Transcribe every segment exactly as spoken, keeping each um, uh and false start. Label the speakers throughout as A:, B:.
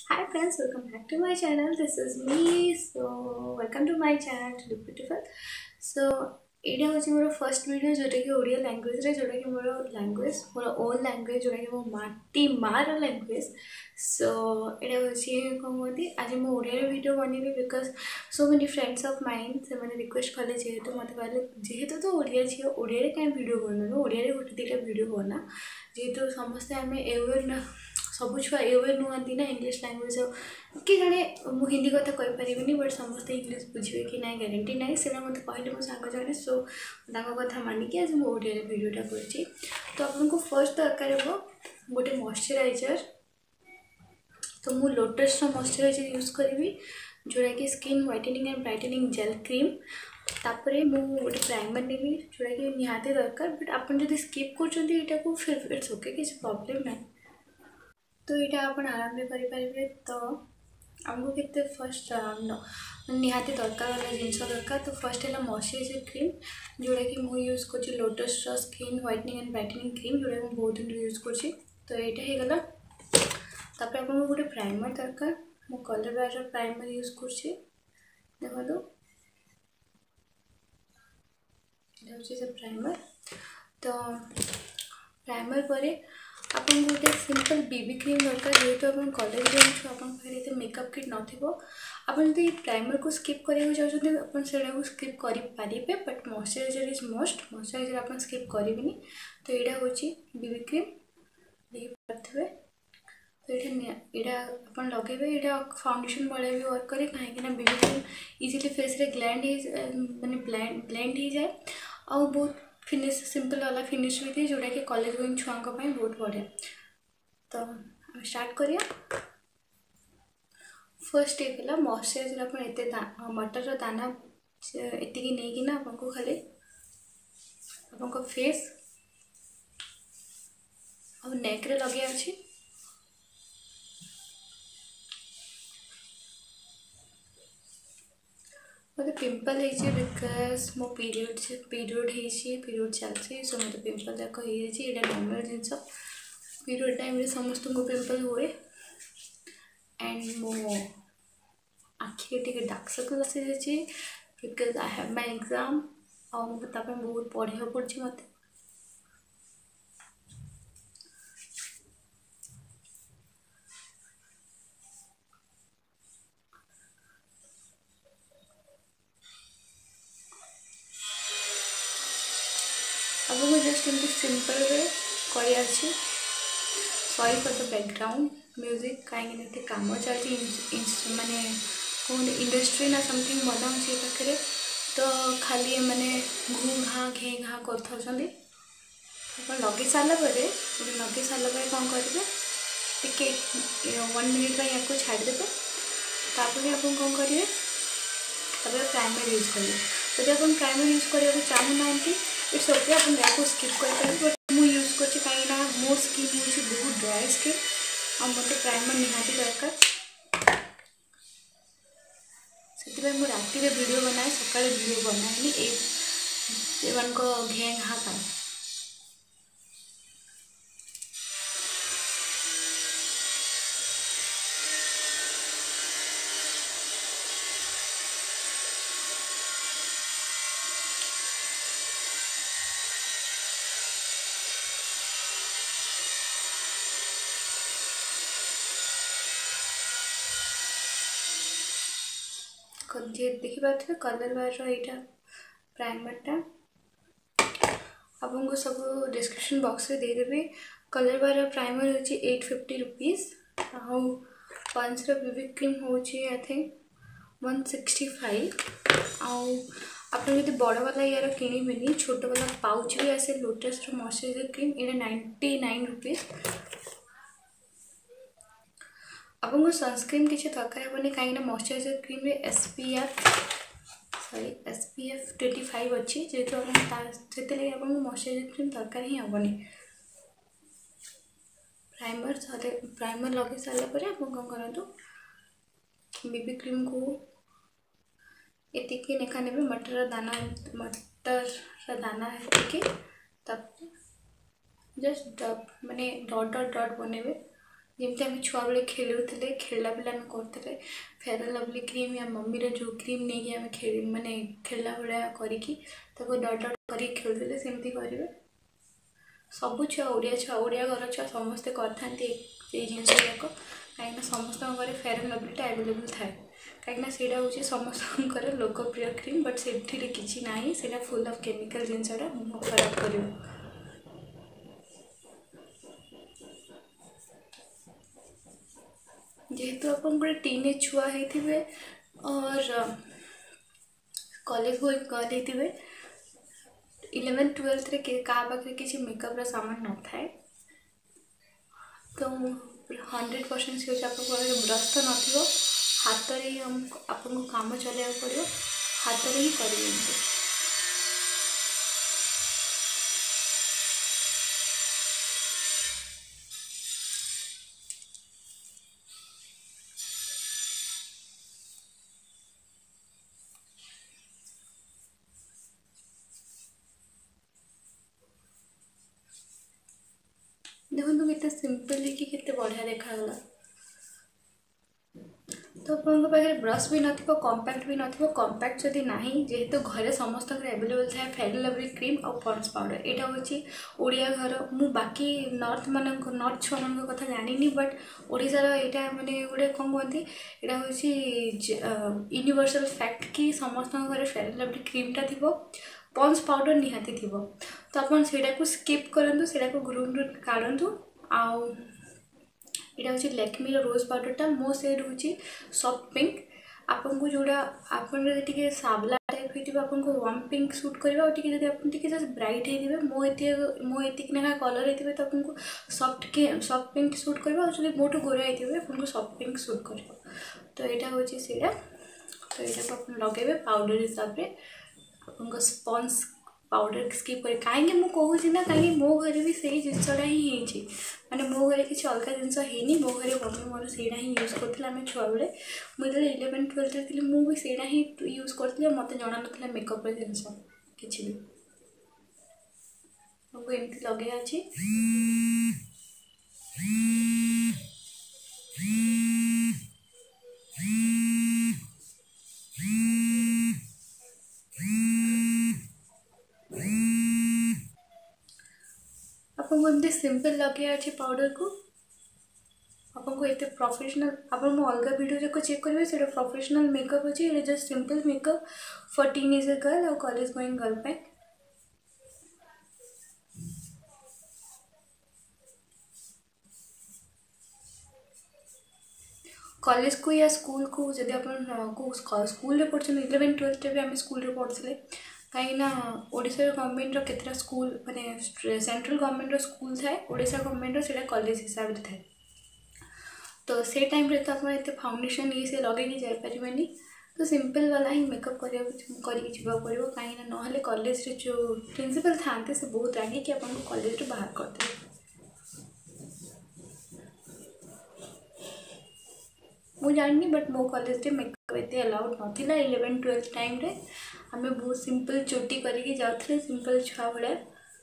A: Hi friends, welcome back to my channel. This is me. So welcome to my channel to look beautiful. So एटा हूँ more first video जोटा कि Odia language रे जोटा कि मोर language मोर ओन लैंग्वेज जोटा कि मो माटी मार लैंग्वेज सो एटा हूँ कौन कहती आज मुझे ओडिया वीडियो बनइबी because so many friends of mine से मैंने रिक्वेस्ट कले जेहेतु मत कहले जेहेतु तो ओडिया झील ओडिया कहीं वीडियो बनू ओडिया गोटे दुटा वीडियो बना जेहेतु समस्ते आम एवेयर ना सब छुआ एवेयर नुहति ना इंग्लिश लैंग्वेज कि जड़े मु हिंदी कथा कहीपरि बट समस्ते इंग्लिश बुझे कि ना ग्यारंटी ना से मत कहले मो सांग जड़े सो कथा मानिक आज मुझे ओडिया वीडियोटा कर तो आपको फर्स्ट दरकार हो गोटे मॉइस्चराइजर तो मु लोटस मॉइस्चराइजर यूज करी जोड़ा कि skin whitening and brightening gel cream तापर मु गोटे प्राइमर नेबी जोड़ा कि निहाती दरकार बट आप स्किप कर फिर इट्स ओके किसी प्रॉब्लम ना तो यहाँ आप आराम से करें तो आमको के फर्स्ट निहाती दरकार वाला जिनस दरकार तो फर्स्ट है मॉइस्चराइजर क्रीम जोड़ा कि मुझे यूज कर Lotus skin whitening and brightening cream जोड़ा कि बहुत दिन यूज कर तो यहाँ होगला तापर आप गोटे प्राइमर दरकार मो कलर बार प्राइमर यूज कर देखो से प्राइमर तो प्राइमर पर आप गोटे सिंपल बेबी क्रीम दरकार जेहेतु आप कॉलेज जाऊँ आप मेकअप किट नथी प्राइमर को स्किप करने चाहते आप स्किप करेंगे but moisturiser is must moisturiser आप स्किप करेंगे तो यहाँ हूँ बेबी क्रीम देखिए तो यहाँ आप लगे यहाँ फाउंडेशन भाया भी वर्क करे कहीं बेबी क्रीम इजिली फेस रे ग्लैंड माने ब्लेंड ब्लेंड हो जाए और बहुत फिनिश सिंपल वाला फिनिश भी थी जोटा कि कॉलेज गोइंग छुआ बहुत बढ़िया तो हम स्टार्ट करिया फर्स्ट ये मॉइस्चराइजर आप एत दा, मटर दाना एति नहीं ना आपको खाली आपको फेस और नेक रे लगे अच्छी मतलब पिंपल है बिकज मो पीरियड पीरियड है पीरियड चलती सो मतलब पिंपल जाक होता नॉर्मल जिनस पीरियड टाइम रे समस्त को पिंपल हुए एंड मो आखि टे डार्क सर्कल आसी जाए because I have my exam और मुझे बहुत पढ़ा पड़ी मत आपको जस्ट एमती सिंपल वे कर sorry for the background music कहीं कम चलती माने कौन इंडस्ट्री ना समथिंग बना पाखे तो खाली मैंने घू घा घे घा कर लगे सारापर लगे सारापर कौन करेंगे टिके वन मिनिट या छाड़देवे तापर आप कौन करेंगे प्राइमर यूज करेंगे जब आप प्राइमर यूज करने चाहूना इट्स ओके आप स्किप करें बट मुझे यूज कर कहीं मो स्किन हूँ बहुत ड्राई स्किन और मत प्राइमर निहाती दरकार से मुझे राति वीडियो बनाए सका वीडियो बनाएनि ये घे घा पाई देखी पारे कलर बार यहाँ प्राइमरटा आपको सब डिस्क्रिप्शन बॉक्स में देदेवी कलर बार प्राइमर हूँ एट फिफ्टी रुपीज आउ पंच बेबी क्रीम हूँ I think one sixty five आउ आप बड़ वाला यार किणवे छोट वाला पाउच भी आसे लोटस मॉइस्चराइजर क्रीम यहाँ नाइंटी नाइन रुपीज आपको सनस्क्रीन किसी दरकार हेनी कहीं मॉइस्चराइजर क्रीम रे SPF sorry SPF twenty five अच्छी जेहेतु से आपको मॉइस्चराइजर क्रीम दरकार ही हेनी प्राइमर प्राइमर लगे सारापर आप कौन करूँ बेबी क्रीम को ये लेखा ने मटर दाना मटर दाना ये तब जस्ट माने डॉट डॉट डॉट बनेबे जमती आम छुआ बेले खेलुले खेलला बेले आम करते फेयर एंड लवली क्रीम या मम्मीर जो क्रीम नहीं आम खेल माने खेलला भाया करके डट डट कर खेलुले सेमती करेंगे सब छुआ ओडिया छुआ ओडिया घर छुआ समस्ते करते जिनस जाक कहीं समस्त घर फेयर एंड लवलीटा एवेलेबल थाए कहीं से हूँ समस्त लोकप्रिय क्रीम बट से किसी ना से फुल ऑफ केमिकल जिनसा मुह खराब कर जेहेतु आप गोटे टीन एज छुआ होते और कॉलेज गोइंग गर्ल होते इलेवेंथ ट्वेल्थ रे क्या पाखे किसी मेकअप सामान न थाए तो हंड्रेड परसेंट सी आप ब्रश तो न हाथ ही आपको काम चलना पड़ो हाथ ही करेंगे देखो केते सिंपल कि केते बढ़िया देखागला तो आप पाखे ब्रश भी नथिबो कंपैक्ट भी नथिबो कंपैक्ट जदि नाही जेहेतु घरे समस्त एवेलेबल थाए फेयर एंड लवली क्रीम और पॉन्ड्स पाउडर यहाँ हूँ ओडिया घर मु बाकी नॉर्थ मान नॉर्थ छुआ मान कथा जानी बट ओडिशार यहाँ माने गोटे कौन कहती यहाँ हूँ यूनिवर्सल फैक्ट कि समस्त घर फेयर एंड लवली क्रीमटा थी पॉन्ड्स पाउडर निहाती थी तो आप स्किप करूँ से ग्रुप काढ़ू आउ यहाँ हूँ लैक्मी रोज पाउडरटा मो सेड हूँ सॉफ्ट पिंक आपको जोड़ा आपके साबला टाइप होती आपको वार्म पिंक सूट कर जस्ट ब्राइट होते मो मो एतिकना कलर होते तो आपको सॉफ्ट के सॉफ्ट पिंक सूट कर मोटू गोरा होते आपको सॉफ्ट पिंक सूट कर तो यहाँ हूँ से तो यहाँ आप लगे पाउडर हिसाब से आपको स्पंज पाउडर स्किप कर कहीं मुझे कहूँ ना कहीं मो घर भी से जिनसा ही माने मो घर किसी अलग जिनस है मो घर मम्मी मोर से यूज करते आम छुआ बेले मुझे इलेवेन ट्वेल्थ थी मुझे ही यूज करी मत जना ना मेकअप जिनस कि भी एमती लगे अच्छे आपको एमती सिंपल लगे अच्छे पाउडर को आपको ये प्रोफेशनल आप अलग वीडियो जो चेक करेंगे से प्रोफेशनल मेकअप अच्छे ये just simple makeup for teenage girl और कॉलेज गोइंग गर्ल पे कॉलेज को या स्कूल को जब आप स्कूल रे पढ़ते इलेवेन ट्वेल्थ भी आम स्कूल पढ़ते कहीं ओडिशा गवर्नमेंट केतटा स्कूल माने सेंट्रल गवर्नमेंट स्कूल थाए ओडिशा गवर्नमेंट से कॉलेज हिसाब से थाए तो से टाइम रे तो आप फाउंडेशन ये से लगे जापारे तो सिंपल वाला ही मेकअप करके पड़ो कहीं ना कॉलेज रे जो प्रिंसिपल था से बहुत रागे कि आपको कॉलेज रे बाहर करते मुझे जानी बट मो कॉलेज रे मेकअप एते अलाउड नाला इलेवेन ट्वेल्थ टाइम रे आम बहुत सिंपल चोटी करके जाते सिंपल छुआ भाया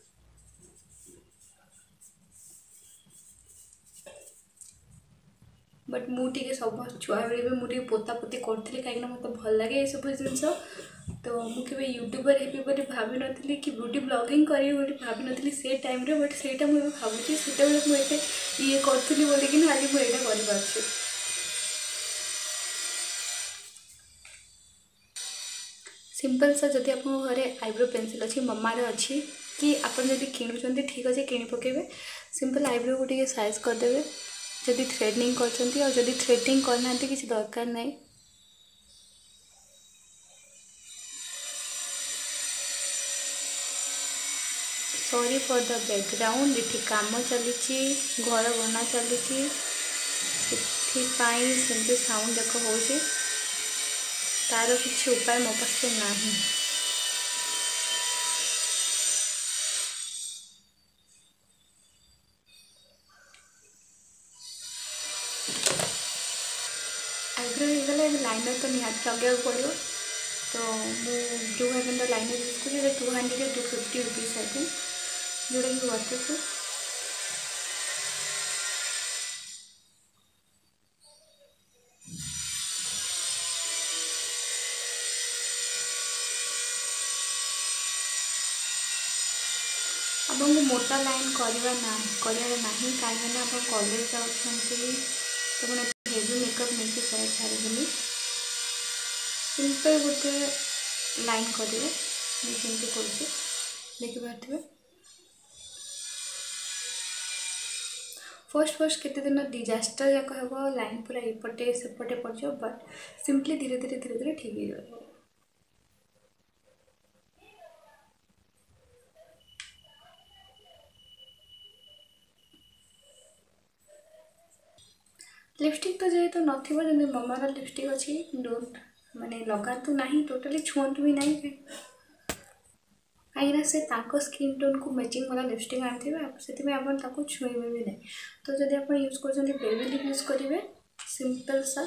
A: बट मुझे सब छुआ बेले भी मुझे पोता पोती करी कहीं मत भल लगे ये सब जिनस तो मुझे यूट्यूबर है भाभी नी कि ब्यूटी ब्लॉगिंग करी भाभी नी से टाइम रे बट से मुझे भावी से मुझे ये करी बोलिकी आज मुझे कर सिंपल सा जदि आप घरे आईब्रो पेंसिल अच्छी ममार अच्छी कि आप किणुंट ठीक अच्छे कि पकेबे सिंपल आईब्रो को टे साइज करदे जदि थ्रेडनिंग कर थ्रेडिंग करना किसी दरकार ना सॉरी फॉर द बैकग्राउंड ये काम चली घर बना चली सेमती साउंड देख हो तार किसी उपाय मो पाखे ना आईब्रो होगला लाइनर तो निहाती लगे पड़ो तो जो हेवन लाइनर यूज कर two hundred to fifty rupees I think जोटा कि वाटरप्रूफ आपको मोटा लाइन करवा ना करार ना कहीं आप कॉलेज जाऊँगी तो हेवी मेकअप नहीं छाड़बनी सिंपल गोटे लाइन करेंगे मुझे कर देखिपे फर्स्ट फर्स्ट केते दिन डिजास्टर जाक हम लाइन पूरा एपटे सेपटे पड़ जाओ बट सिंपली धीरे धीरे धीरे धीरे ठीक हो जाए। लिपस्टिक तो जेहेतु तो नथिबो जने ममार लिपस्टिक अच्छी डोंट माने लगातु नहीं टोटली छुअंतु भी नहीं कहीं से ताको स्किन टोन को मैचिंग वाला लिपस्टिक आनी से आप छुएबे भी नहीं। तो जब आप यूज कर बेबी लिप यूज करेंगे सिंपल सा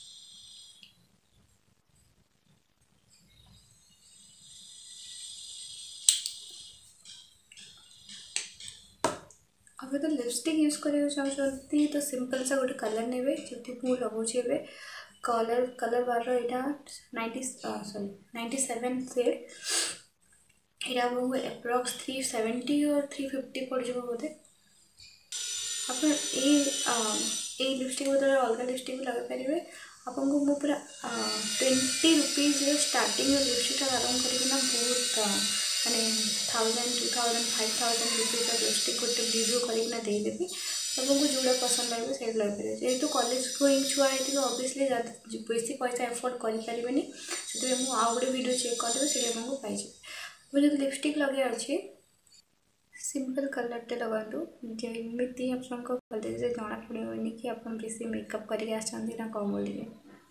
A: अगर तो लिपस्टिक यूज करेंगे चाहते तो सिंपल सा गोटे कलर ने जो मुझे लगाऊे ए कलर कलर बार यहाँ नाइंटी सॉरी नाइंटी सेवेन सेड यहाँ आपको एप्रॉक्स थ्री सेवेंटी और थ्री फिफ्टी पड़ जाए बोधे आप लिपस्टिक बदल अलग लिपस्टिक भी लगे पारे आपको मु पूरा ट्वेंटी रुपीज स्टार्टिंग लिपस्टिक आरम्भ करना बहुत माने thousand two thousand five thousand rupees lipstick गोटे रिव्यू करना देदेवी सबको जोड़ा पसंद लगे से लगे जेहेतु कॉलेज गोइंग छुआ है ऑब्वियसली बेसी पैसा एफोर्ड करें से आउ गोटे वीडियो चेक करदेवे से आपको पाई मुझे लिपस्टिक लगे अच्छे सिंपल कलरटे लगातु जमी आप कॉलेज जना पड़े कि आप बेसी मेकअप करके आसना कौन बोलिए।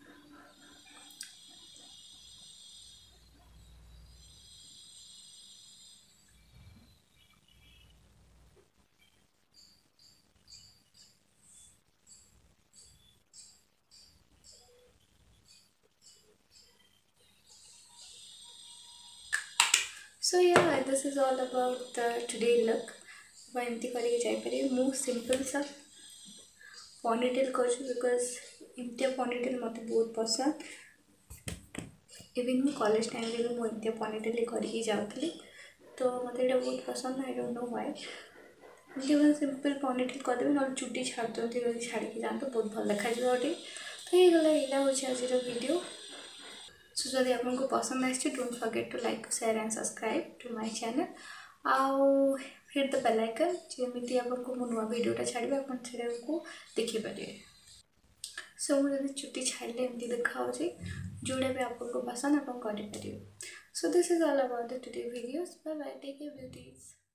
A: So ya this is all about the today look एमती करके जापर मु सिंपल सा पनीटेल कर बिकज एमती पनीटेल मत बहुत पसंद इवन मु कॉलेज टाइम रे भी मुझे पनीटेल करके जाऊँगी तो मत यहाँ बहुत पसंद आई डोंट नो व्हाई एमती सिंपल पनीटेल करदेवी ना चुटी छाड़ दिखाते छाड़ी जाते बहुत भल देखा गोटे तो ये गला यहाँ हूँ आज वीडियो। सो जदि आपको पसंद आए don't forget to like share and subscribe to my channel आउ हिट द बेल आइकन जमी आपको मो नुआ वीडियोटा छाड़ी आप देखिपारे। सो मुझे चुटी छाड़े एमती देखा जोड़ा भी आपको पसंद आप करें। So this is all about the today videos bye bye take care beauties.